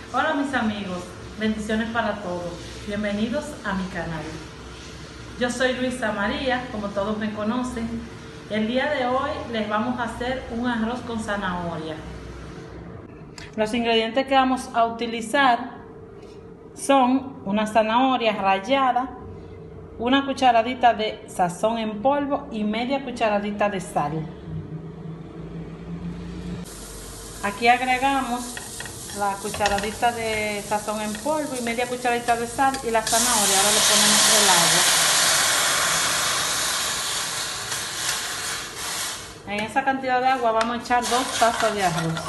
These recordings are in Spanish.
Hola mis amigos, bendiciones para todos. Bienvenidos a mi canal. Yo soy Luisa María, como todos me conocen. El día de hoy les vamos a hacer un arroz con zanahoria. Los ingredientes que vamos a utilizar son una zanahoria rallada, una cucharadita de sazón en polvo y media cucharadita de sal. Aquí agregamos la cucharadita de sazón en polvo y media cucharadita de sal y la zanahoria. Ahora le ponemos el agua. En esa cantidad de agua vamos a echar 2 tazas de arroz.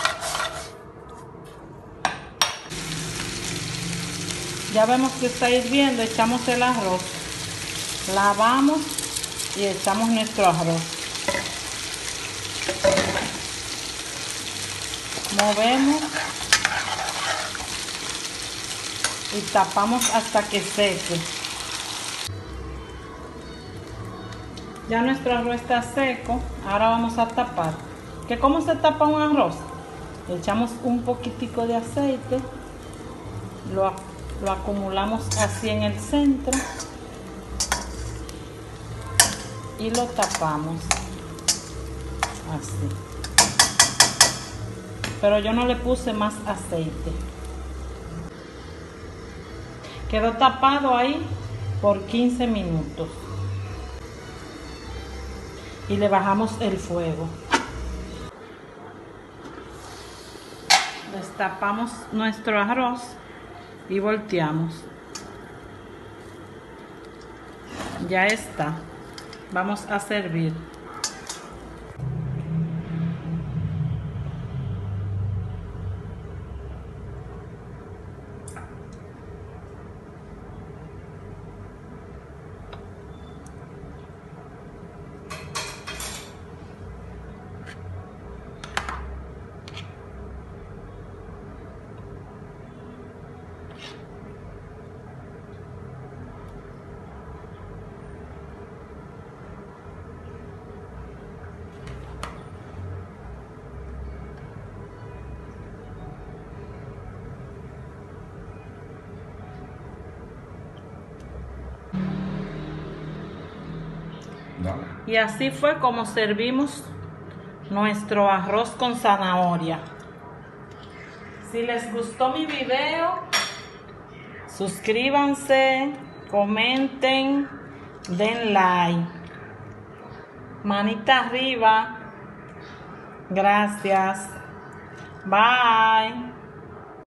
Ya vemos que está hirviendo, echamos el arroz, lavamos y echamos nuestro arroz. Movemos y tapamos hasta que seque. Ya nuestro arroz está seco, ahora vamos a tapar. ¿Cómo se tapa un arroz? Echamos un poquitico de aceite, lo acumulamos así en el centro y lo tapamos así. Pero yo no le puse más aceite. Quedó tapado ahí por 15 minutos. Y le bajamos el fuego. Destapamos nuestro arroz y volteamos. Ya está. Vamos a servir. Y así fue como servimos nuestro arroz con zanahoria. Si les gustó mi video, suscríbanse, comenten, den like, manita arriba. Gracias. Bye.